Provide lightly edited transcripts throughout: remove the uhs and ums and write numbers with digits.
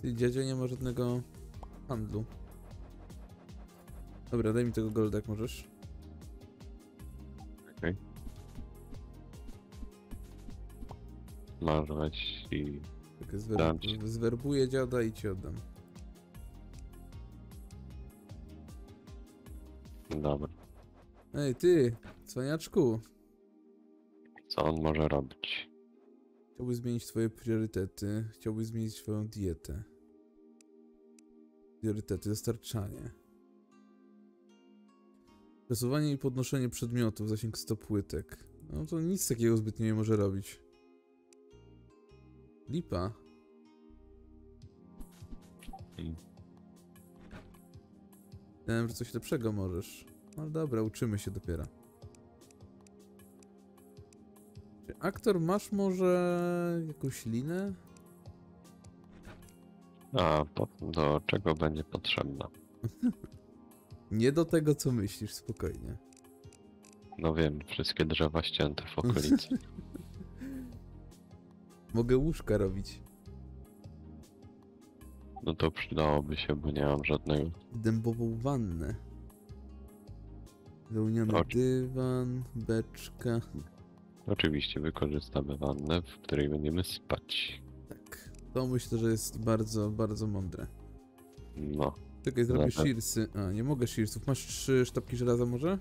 Dziadzia nie ma żadnego handlu. Dobra, daj mi tego golda jak możesz. Okej. Masz weź i... Tak Dam ci. zwerbuję dziada i ci oddam. Dobra. Ej, ty, cwaniaczku. Co on może robić? Chciałbyś zmienić twoje priorytety. Chciałbyś zmienić swoją dietę. Priorytety, dostarczanie. Przesuwanie i podnoszenie przedmiotów, zasięg 100 płytek. No to nic takiego zbytnio nie może robić. Lipa. Wiem, że coś lepszego możesz. No dobra, uczymy się dopiero. Czy aktor masz może jakąś linę? A do czego będzie potrzebna? Nie do tego, co myślisz, spokojnie. No wiem, wszystkie drzewa ścięte w okolicy. Mogę łóżka robić. No to przydałoby się, bo nie mam żadnego. Dębową wannę. Wełniony dywan, beczka. Oczywiście wykorzystamy wannę, w której będziemy spać. Tak. To myślę, że jest bardzo, bardzo mądre. No. Czekaj, zrobię shearsy. A, nie mogę shearsów. Masz 3 sztabki żelaza może?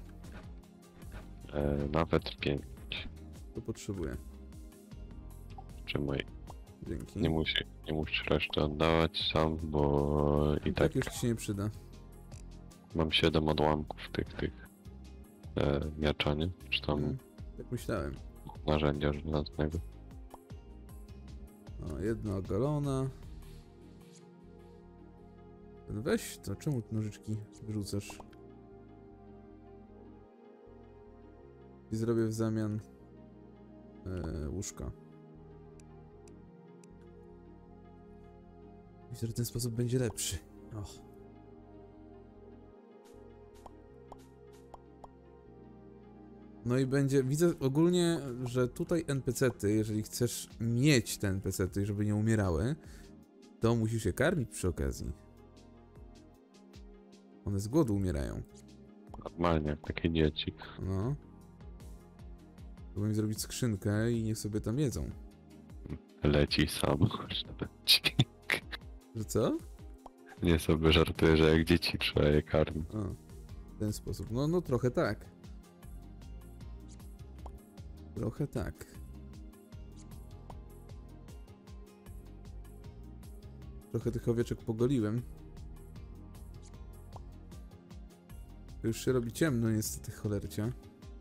Nawet 5. To potrzebuję. Czy mój? Dzięki. Nie musisz reszty oddawać sam, bo i tak już ci się nie przyda. mam 7 odłamków tych miecza, nie? Czy tam Tak myślałem. narzędzia żelaznego. O, jedna ogolona. Weź to, czemu te nożyczki wyrzucasz? I zrobię w zamian łóżka. Myślę, że ten sposób będzie lepszy. Och. No i będzie, widzę ogólnie, że tutaj NPC-ty, jeżeli chcesz mieć te NPC-ty, żeby nie umierały, to musisz je karmić przy okazji. One z głodu umierają. Normalnie, jak takie dzieci. No. Próbuję zrobić skrzynkę i niech sobie tam jedzą. Leci sam, chodź na odcinek. Że co? Nie sobie żartuję, że jak dzieci trzeba je karmić. O, w ten sposób. No trochę tak. Trochę tak. Trochę tych owieczek pogoliłem. To już się robi ciemno niestety, cholercia.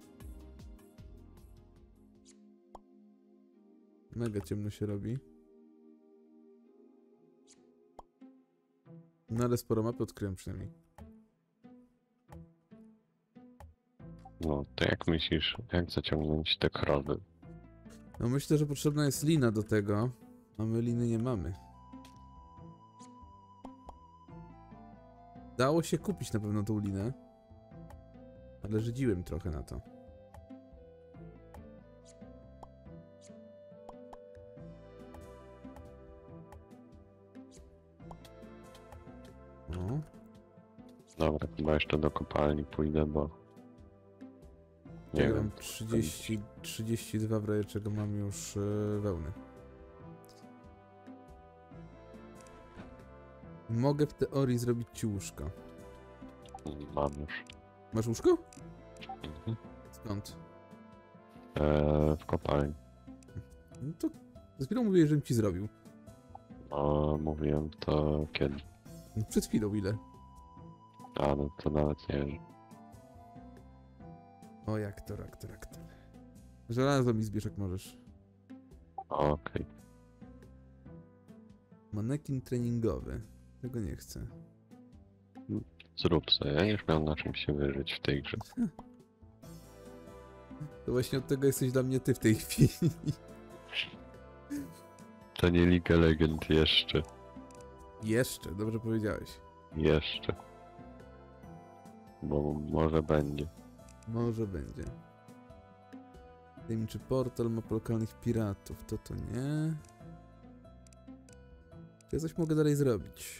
Mega ciemno się robi. No ale sporo mapy odkryłem przynajmniej. No, to jak myślisz, jak zaciągnąć te krowy? No myślę, że potrzebna jest lina do tego. A my liny nie mamy. Dało się kupić na pewno tą linę. Ale żydziłem trochę na to. No. Dobra, chyba jeszcze do kopalni pójdę, bo... Nie Ja wiem. mam 32, w razie czego mam już wełny. Mogę w teorii zrobić ci łóżko. Mam już. Masz łóżko? Mhm. Skąd? W kopalni. No to za chwilą mówię, żebym ci zrobił. No, mówiłem to kiedy? No przed chwilą ile? A, no to nawet nie wiem. O, jak to. Żelazo mi zbierz jak możesz. Okej. Manekin treningowy. Tego nie chcę. Zrób sobie, ja już miałem na czym się wyżyć w tej grze. To właśnie od tego jesteś dla mnie ty w tej chwili. To nie League Legend jeszcze. Jeszcze, dobrze powiedziałeś. Jeszcze. Bo może będzie. Może będzie. Tajemniczy portal, mapa lokalnych piratów. To nie. Ja coś mogę dalej zrobić.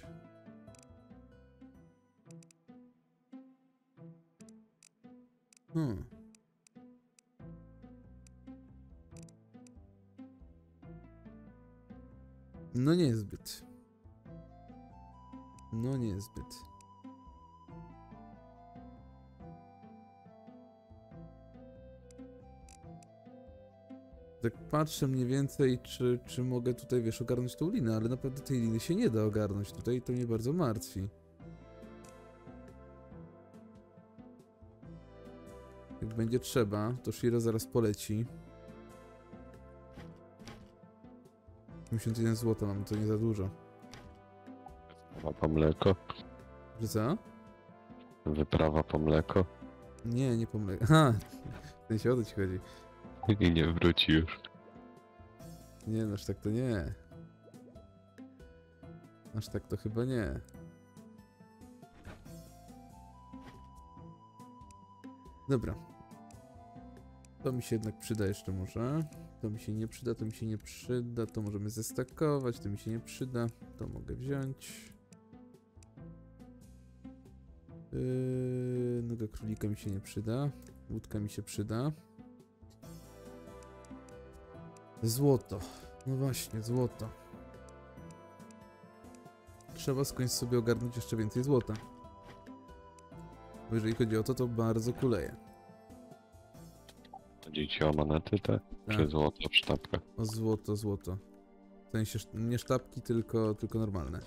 No niezbyt. No niezbyt. Tak patrzę mniej więcej, czy mogę tutaj, wiesz, ogarnąć tą linę, ale naprawdę tej liny się nie da ogarnąć tutaj i to mnie bardzo martwi. Jak będzie trzeba, to Shiro zaraz poleci. 51 zł mam, to nie za dużo. Wyprawa po mleko. Że co? Wyprawa po mleko. Nie, nie pomyliłem. Aha, w sensie o to ci chodzi. I nie wróci już. Nie, no aż tak to nie. Aż tak to chyba nie. Dobra. To mi się jednak przyda jeszcze może. To mi się nie przyda, to mi się nie przyda. To możemy zestakować, to mi się nie przyda. To mogę wziąć. Noga królika mi się nie przyda. Łódka mi się przyda. Złoto. No właśnie, złoto. Trzeba skądś sobie ogarnąć jeszcze więcej złota. Bo jeżeli chodzi o to, to bardzo kuleje. Chodzi ci o monety te? Czy złoto w sztabkach? O złoto, złoto. W sensie nie sztabki, tylko normalne.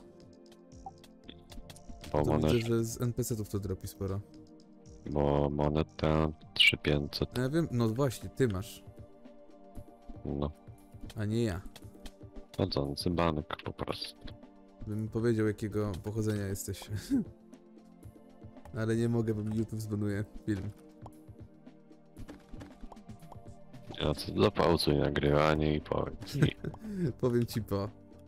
Bo To monet, widzę, że z NPC-ów to dropi sporo. bo monetę 3500. Ja wiem, no właśnie, ty masz, No, a nie ja. chodzący bank po prostu. Bym powiedział, jakiego pochodzenia jesteś. Ale nie mogę, bo mi YouTube zbanuje film. Ja co zapauzuj nagrywanie i powiedz mi. Powiem ci po.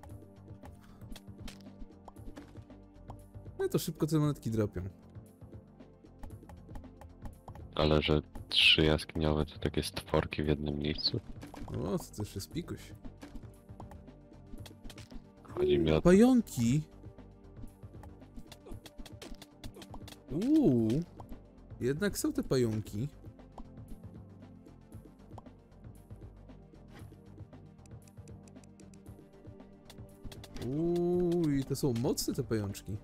No to szybko te monetki dropią. Ale że 3 jaskiniowe to takie stworki w jednym miejscu. O, to też jest pikuś. Chodzi mi o Pająki! Jednak są te pająki. I to są mocne te pajączki.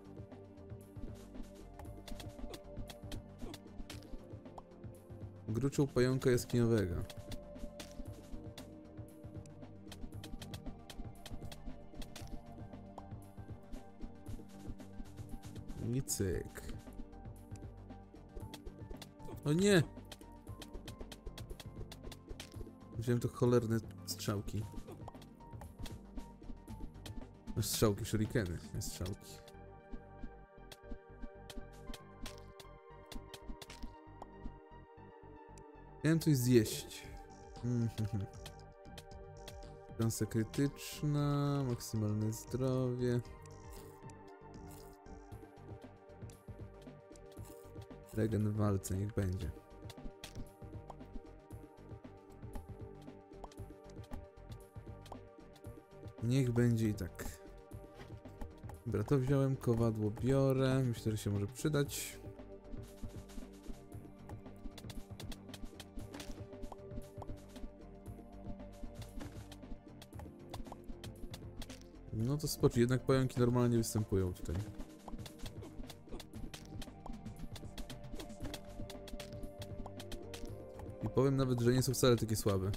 Gruczoł pająka jaskiniowego. I cyk. O nie! Wziąłem to cholerne strzałki. No, strzałki, shurikeny, nie strzałki. Miałem coś zjeść. Szansa krytyczna, maksymalne zdrowie. Regen w walce, niech będzie. Niech będzie i tak. Dobra, to wziąłem, kowadło biorę. Myślę, że się może przydać. No to spocznij, jednak pająki normalnie występują tutaj. I powiem nawet, że nie są wcale takie słabe.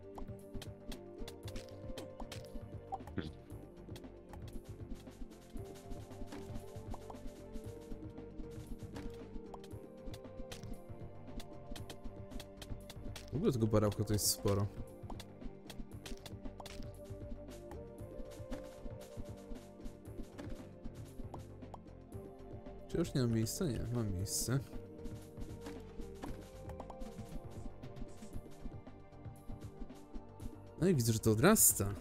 W ogóle tego barałka to jest sporo. Czy już nie mam miejsca? Nie, mam miejsce. No i widzę, że to odrasta.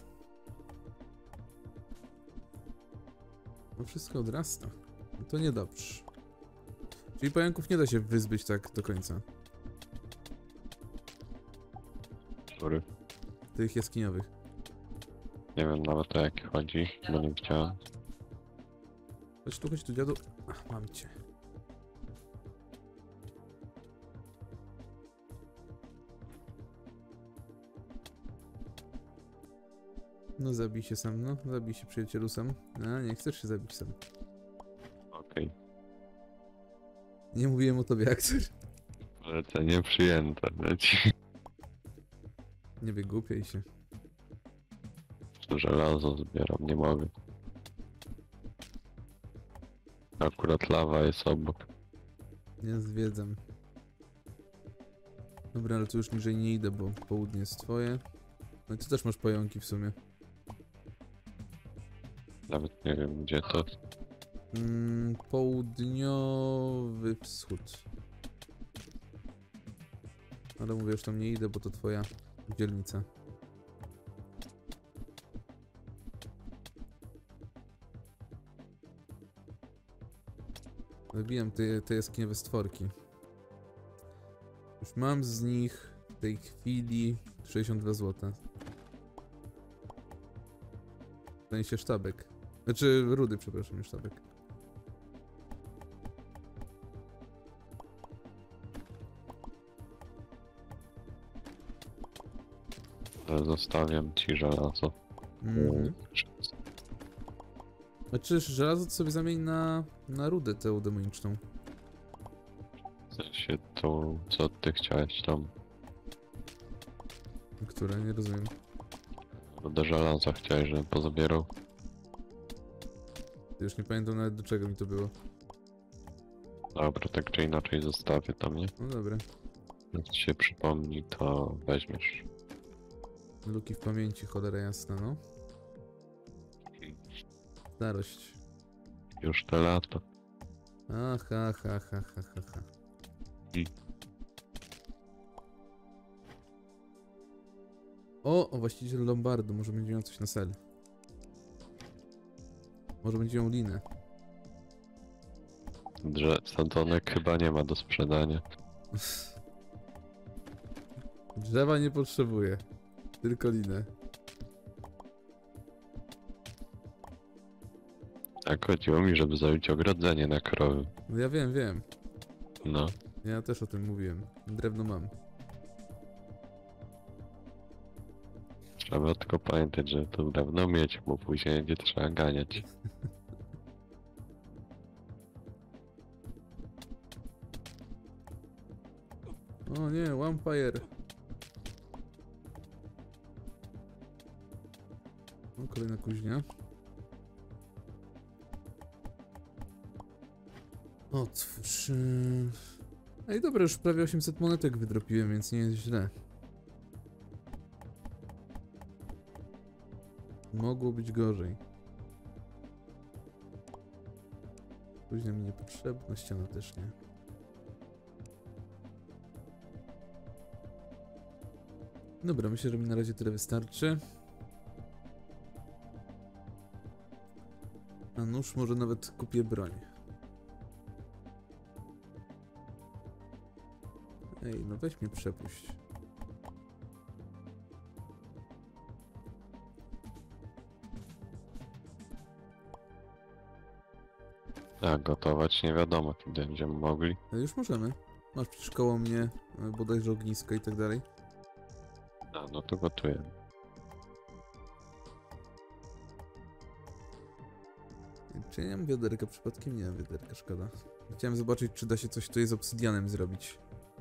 No wszystko odrasta. No to niedobrze. Czyli pająków nie da się wyzbyć tak do końca. Który? Tych jaskiniowych. Nie wiem nawet o jakie chodzi, bo nie widziałem. Chodź tu, dziadu. Ach, mam cię. No zabij się sam, no. Zabij się przyjacielu sam. A, nie chcesz się zabić sam. Okej. Nie mówiłem o tobie, aktor. Polecenie przyjęte, leci. Nie wygłupiaj się. Żelazo zbieram, nie mogę. Akurat lawa jest obok. Ja zwiedzam. Dobra, ale tu już niżej nie idę, bo południe jest twoje. No i ty też masz pająki w sumie. Nawet nie wiem gdzie to. Południowy wschód. Ale mówię, już tam nie idę, bo to twoja dzielnica. Wybijam te jaskiniowe stworki. Już mam z nich w tej chwili 62 zł. W sensie sztabek. Znaczy rudy, przepraszam, nie sztabek. Ale zostawiam ci żelazo. Znaczy żelazo to sobie zamień na rudę tę demoniczną. W sensie to, co ty chciałeś tam. Które? Nie rozumiem. Do żelaza chciałeś, żebym pozabierał. Już nie pamiętam nawet do czego mi to było. Dobra, tak czy inaczej zostawię tam, nie? No dobra. Jak ci się przypomni, to weźmiesz. Luki w pamięci, cholera jasna, no. Starość. Już te lata. Ha. O, właściciel Lombardu, może będzie miał coś na sel. Może będzie miał linę. Sadzonek chyba nie ma do sprzedania. Drzewa nie potrzebuję. Tylko linę. Tak, chodziło mi, żeby zrobić ogrodzenie na krowy. No ja wiem. No. Ja też o tym mówiłem. Drewno mam. Trzeba tylko pamiętać, że to drewno mieć, bo później będzie trzeba ganiać. O nie, Vampire. O, kolejna kuźnia. Otwórz. Ej, dobra, już prawie 800 monetek wydropiłem, więc nie jest źle. Mogło być gorzej. Kuźnia mi niepotrzebna, ściana też nie. Dobra, myślę, że mi na razie tyle wystarczy. A nóż może nawet kupię broń. Ej, no weź mnie przepuść. Tak, gotować nie wiadomo, kiedy będziemy mogli. Już możemy. Masz przecież koło mnie bodajże ognisko i tak dalej. A, no to gotujemy. Czy ja nie mam wiaderka? Przypadkiem nie mam wiaderka, szkoda. Chciałem zobaczyć, czy da się coś tutaj z obsydianem zrobić.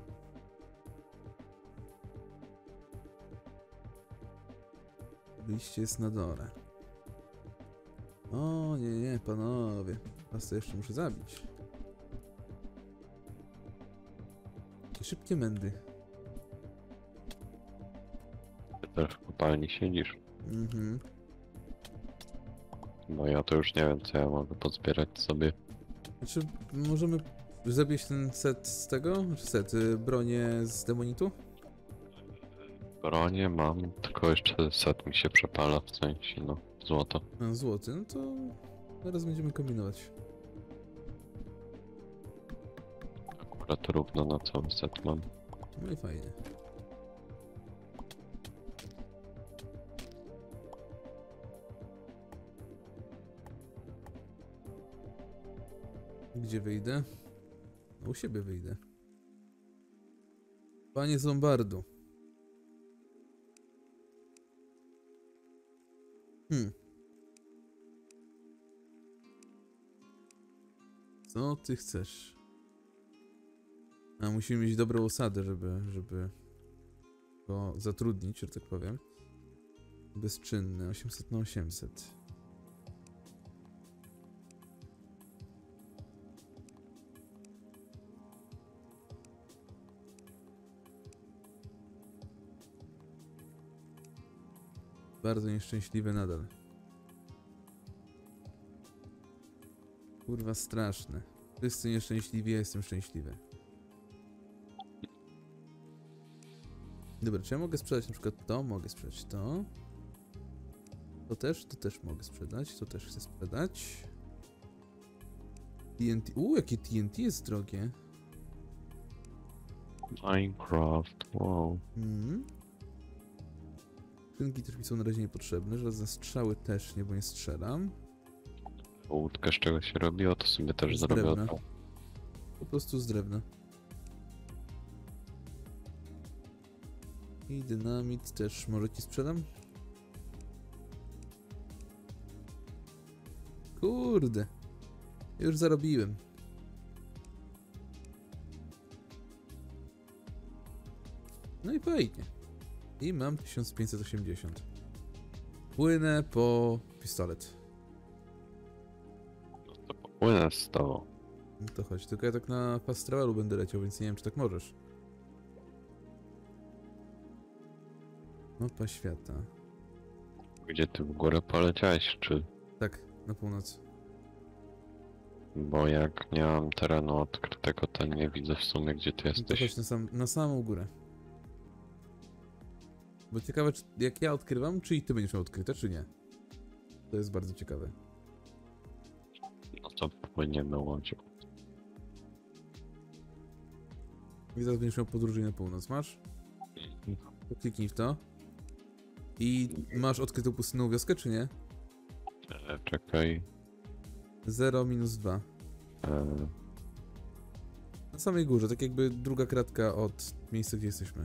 Wyjście jest na dole. O nie, panowie. Was to jeszcze muszę zabić. Takie szybkie mędy. Ty też w kopalni siedzisz. Mhm. Bo ja to już nie wiem, co ja mogę pozbierać sobie. Znaczy, możemy zabieść ten set z tego? Znaczy set, bronię z demonitu? Bronię mam, tylko jeszcze set mi się przepala, w sensie, no, złoto. A, złoty, no to zaraz będziemy kombinować. Akurat równo na cały set mam. No i fajnie. Gdzie wyjdę? No, u siebie wyjdę. Panie z Lombardu. Co ty chcesz? A musimy mieć dobrą osadę, żeby go zatrudnić, że tak powiem. Bezczynny, 800 na 800. Bardzo nieszczęśliwy nadal. Kurwa straszne. Wszyscy nieszczęśliwi, ja jestem szczęśliwy. Dobra, czy ja mogę sprzedać na przykład to? Mogę sprzedać to. To też mogę sprzedać. To też chcę sprzedać. TNT. Jakie TNT jest drogie. Minecraft, wow. Skrzynki też mi są na razie niepotrzebne. Żadne strzały też nie, bo nie strzelam. Łódkę z czego się robiło, to sobie też Z zrobię. drewna. Po prostu z drewna. I dynamit też może ci sprzedam? Kurde. Już zarobiłem. No i fajnie. I mam 1580. Płynę po pistolet. No to popłynę z tobą. No to chodź, tylko ja tak na fast travelu będę leciał, więc nie wiem, czy tak możesz. Mapa świata. Gdzie ty w górę poleciałeś, czy? Tak, na północ. Bo jak nie mam terenu odkrytego, to nie widzę w sumie, gdzie ty No to jesteś. chodź na samą górę. Bo ciekawe, czy, jak ja odkrywam, czy i ty będziesz miał odkryte, czy nie. To jest bardzo ciekawe. No to płyniemy łodzią. I zaraz będziesz miał podróż na północ, masz? To kliknij w to. I masz odkrytą pustynną wioskę, czy nie? Czekaj. 0 minus 2. Na samej górze, tak jakby druga kratka od miejsca, gdzie jesteśmy.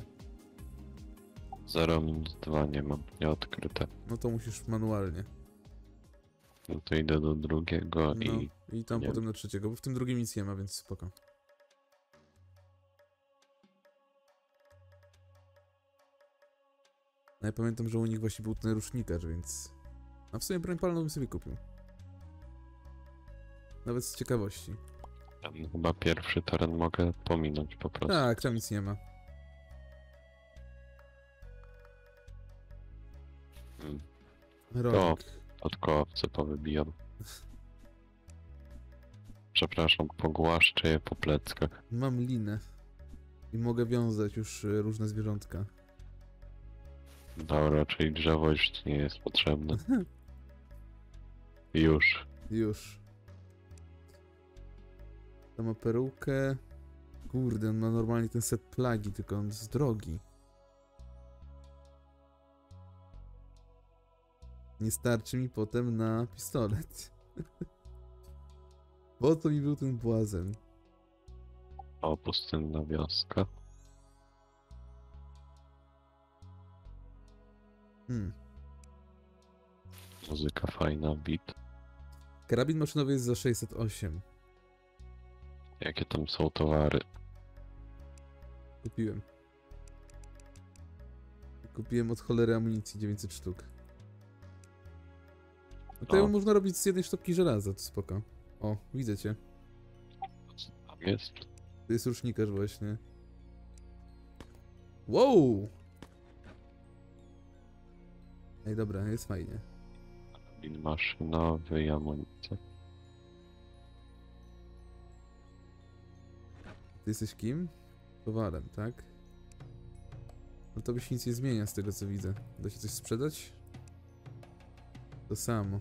0 minus 2 nie mam, nie odkryte. No to musisz manualnie. No to idę do drugiego No, i... i tam nie. potem na trzeciego, bo w tym drugim nic nie ma, więc spoko. No ja pamiętam, że u nich właśnie był ten rusznikarz, więc... A w sumie broń palną bym sobie kupił. Nawet z ciekawości. Tam chyba pierwszy teren mogę pominąć po prostu. Tak, tam nic nie ma. Hmm. Rolnik. Od kołowce powybijam. Przepraszam, pogłaszczę je po pleckach. Mam linę. I mogę wiązać już różne zwierzątka. Dobra, czyli drzewo już ci nie jest potrzebne. Już. Już. To ma perukę. Kurde, on ma normalnie ten set plagi, tylko on jest drogi. Nie starczy mi potem na pistolet. Po co mi był ten błazen? O, pustynna wioska. Muzyka fajna, beat. Karabin maszynowy jest za 608. Jakie tam są towary? Kupiłem. Kupiłem od cholery amunicji 900 sztuk. No to ją można robić z jednej sztabki żelaza, to spoko. O, widzę cię. Co tam jest? To jest rusznikarz właśnie. Wow! Ej, dobra, jest fajnie. Karabin maszynowy i amunicja. Ty jesteś kim? Towarem, tak? No to by się nic nie zmienia z tego, co widzę. Da się coś sprzedać? To samo.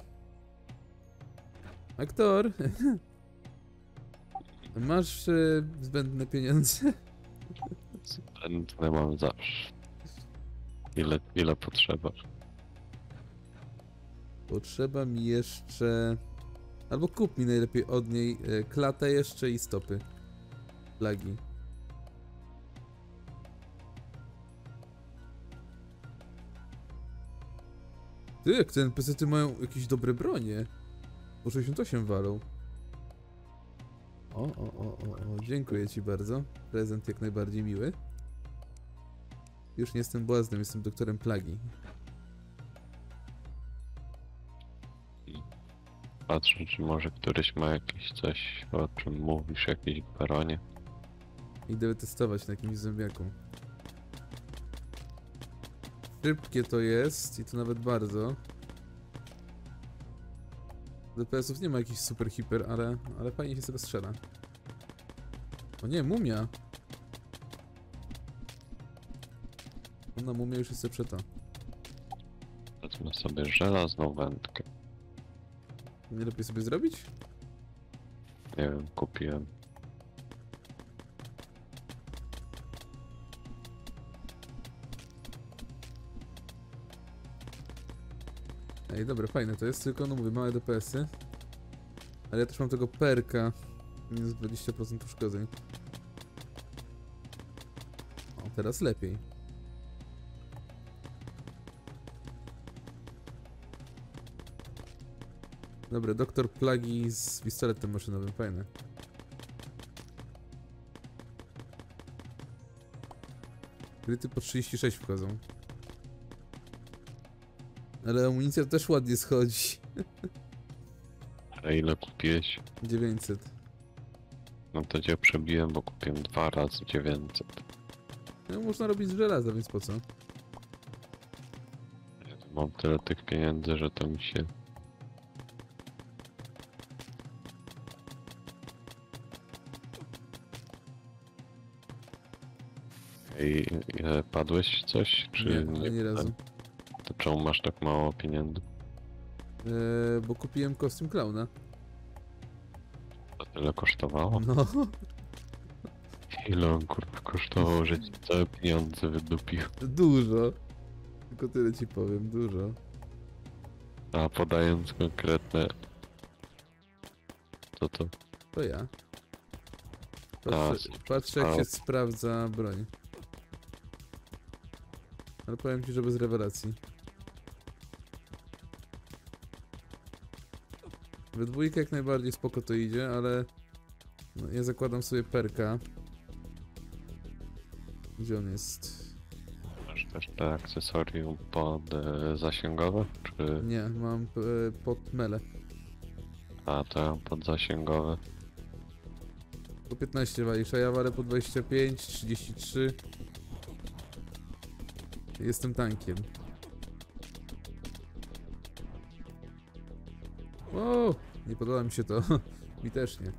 Aktor! Masz zbędne pieniądze? Zbędne mam zawsze. Ile potrzeba? Potrzeba mi jeszcze Albo kup mi najlepiej od niej klatę jeszcze i stopy. Plagi. Ty, jak te NPC-ty mają jakieś dobre bronie. Po 68 walą. O, dziękuję ci bardzo. Prezent jak najbardziej miły. Już nie jestem błaznem, jestem doktorem plagi. Patrzę, czy może któryś ma jakieś coś, o czym mówisz, jakieś baronie. Idę testować na jakimś zombiaku. Szybkie to jest i to nawet bardzo. DPS-ów nie ma jakiś super hiper, ale fajnie się z tego strzela. O nie, mumia! Ona mumia już jest lepsza. Wezmę sobie żelazną wędkę. Nie lepiej sobie zrobić? Nie wiem, kupiłem. Ej, dobra, fajne to jest, tylko no mówię, małe DPS-y. Ale ja też mam tego perka. Minus 20% uszkodzeń. O, teraz lepiej. Dobra, doktor plagi z pistoletem maszynowym, fajne. Kryty po 36 wchodzą. Ale amunicja też ładnie schodzi. A ile kupiłeś? 900. No to cię przebiłem, bo kupiłem 2 razy 900. No można robić z żelaza, więc po co? Mam tyle tych pieniędzy, że to mi się... Ej, padłeś coś, czy Nie, ani razu. To czemu masz tak mało pieniędzy? Bo kupiłem kostium klauna. To tyle kosztowało? No. Ile on kurwa kosztował, że ci całe pieniądze wydupił? Dużo. Tylko tyle ci powiem, dużo. A podając konkretne... Co to? To ja. Patrzę jak się sprawdza broń. Ale powiem ci, że bez rewelacji. We dwójkę jak najbardziej spoko to idzie, ale... No, ja zakładam sobie perka. Gdzie on jest? Masz też te akcesorium pod zasięgowe? Czy... Nie, mam pod mele. A, to ja mam pod zasięgowe. Po 15 walisz, a ja walę po 25, 33. Jestem tankiem. O, nie podoba mi się to. Mi też nie.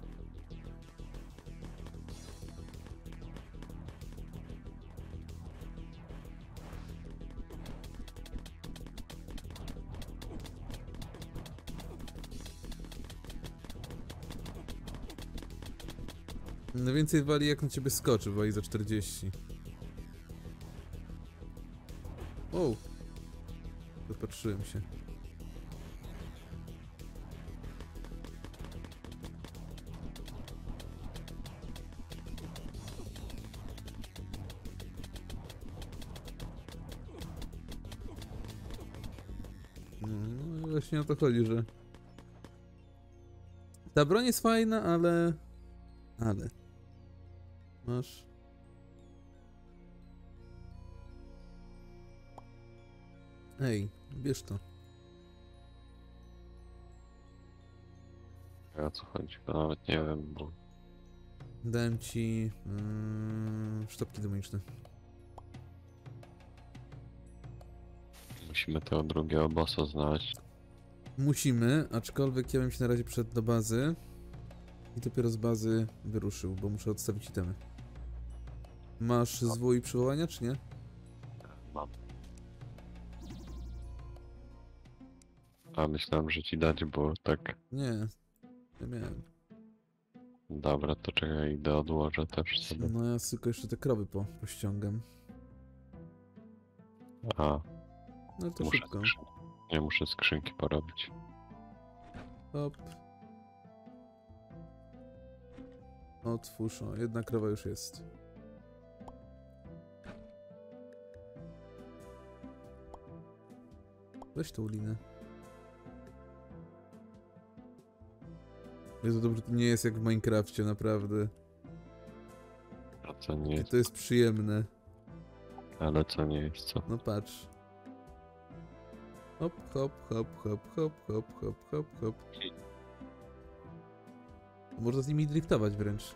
No więcej wali jak na ciebie skoczy, wali za 40. O! Dopatrzyłem się. No właśnie o to chodzi, że... Ta broń jest fajna, ale... Masz... Ej, bierz to. O co chodzi? Bo nawet nie wiem, bo... Dałem ci... sztabki demoniczne. Musimy tego drugiego bossa znaleźć. Musimy, aczkolwiek ja bym się na razie przyszedł do bazy i dopiero z bazy wyruszył, bo muszę odstawić itemy. Masz zwój przywołania, czy nie? Mam. A myślałem, że ci dać, bo tak... Nie, nie miałem. Dobra, to czekaj, idę odłożę też sobie. No ja tylko jeszcze te krowy pościągam. A, No to muszę szybko. nie muszę skrzynki porobić. Hop. Otwórz, o, jedna krowa już jest. Weź tą linę. Jezu, dobrze, to nie jest jak w Minecrafcie, naprawdę. A co nie I jest? to jest przyjemne. Ale co nie jest co? No patrz. Hop, hop, hop, hop, hop, hop, hop, hop, hop. Można z nimi driftować wręcz.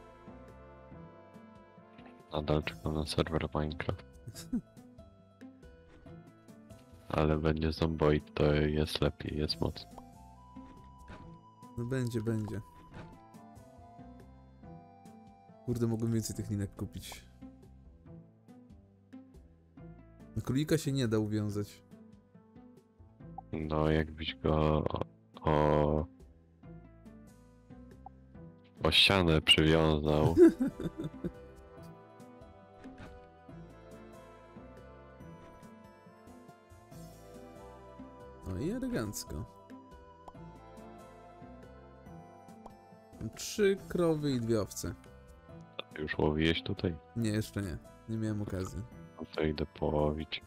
Nadal czekam na serwer Minecraft. Ale będzie zomboid, to jest lepiej, jest moc. No będzie, będzie. Kurde, mogłem więcej tych linek kupić. No, królika się nie da uwiązać. No jakbyś go o, o ścianę przywiązał. No i elegancko. 3 krowy i 2 owce. Już łowiłeś tutaj? Nie, jeszcze nie. Nie miałem okazji. No to idę połowić.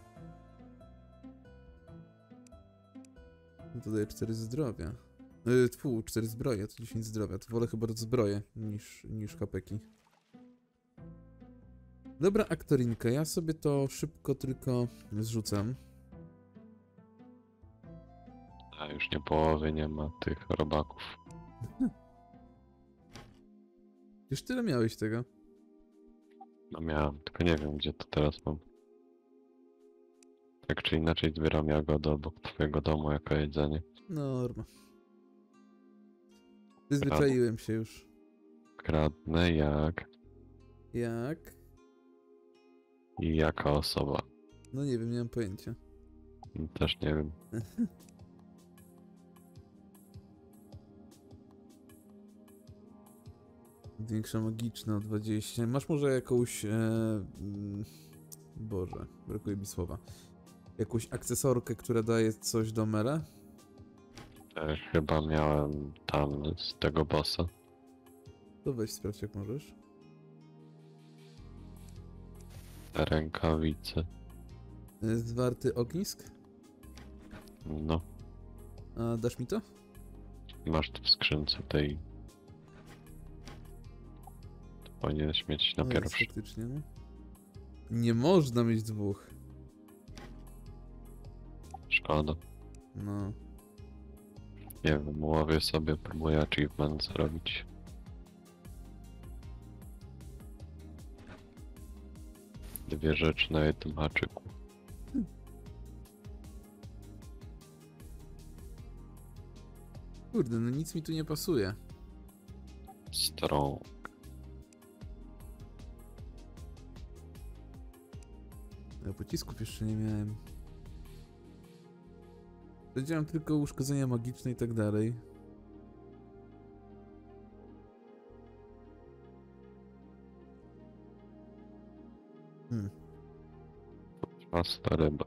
No to daje 4 zdrowia. 4 zbroje, to 10 zdrowia. To wolę chyba zbroje niż hapeki. Dobra, aktorinka, ja sobie to szybko tylko zrzucam. A już nie połowy, nie ma tych robaków. Już tyle miałeś tego. No miałem, tylko nie wiem gdzie to teraz mam. Tak czy inaczej zbieram jagody obok twojego domu jako jedzenie. Norma. Przyzwyczaiłem się już. Kradnę jak Jak? i jaka osoba. No nie wiem, nie mam pojęcia. Też nie wiem. Większa magiczna o 20. Masz może jakąś... Boże, brakuje mi słowa. Jakąś akcesorkę, która daje coś do mele? Chyba miałem tam z tego bossa. To weź sprawdź jak możesz. Rękawice. Zwarty ognisk? No, A dasz mi to? masz tu w skrzynce tej. To powinieneś mieć na No jest pierwszy. faktycznie, no. Nie można mieć 2. Szkoda. No. Nie wiem, łowię sobie, próbuję achievement zrobić. Dwie rzeczy na jednym haczyku. Kurde, no nic mi tu nie pasuje. Strong. Ja pocisków jeszcze nie miałem. Wiedziałem tylko uszkodzenia magiczne i tak dalej. Pasta ryba.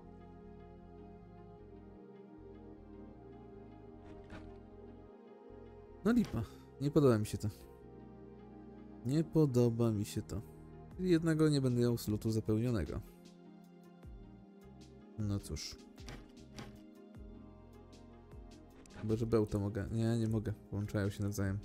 No lipa. Nie podoba mi się to. Nie podoba mi się to. Czyli jednego nie będę miał slotu zapełnionego. No cóż. Chyba, że bełta mogę. Nie, nie mogę. Połączają się nawzajem.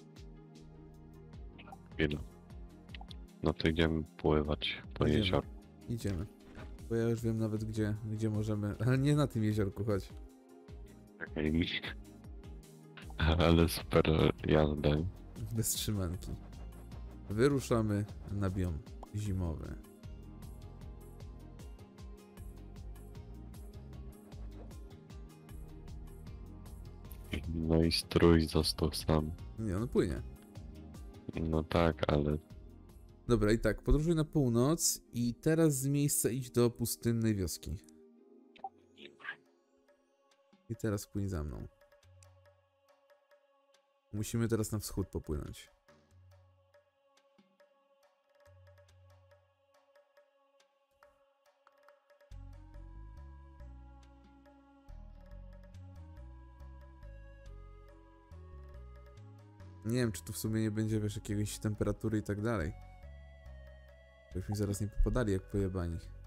Chwilę. No to idziemy pływać po Idziemy. jeziorku. Idziemy. Bo ja już wiem nawet gdzie możemy. Ale nie na tym jeziorku, chodź. Czekaj mi. Ale super jazda. Bez trzymanki. Wyruszamy na biom zimowy. No i strój został sam. Nie, on płynie. No tak, ale Dobra, i tak, podróżuj na północ i teraz z miejsca idź do pustynnej wioski. I teraz płyń za mną. Musimy teraz na wschód popłynąć. Nie wiem, czy tu w sumie nie będzie, wiesz, jakiejś temperatury i tak dalej. Żebyśmy zaraz nie popadali jak pojebani.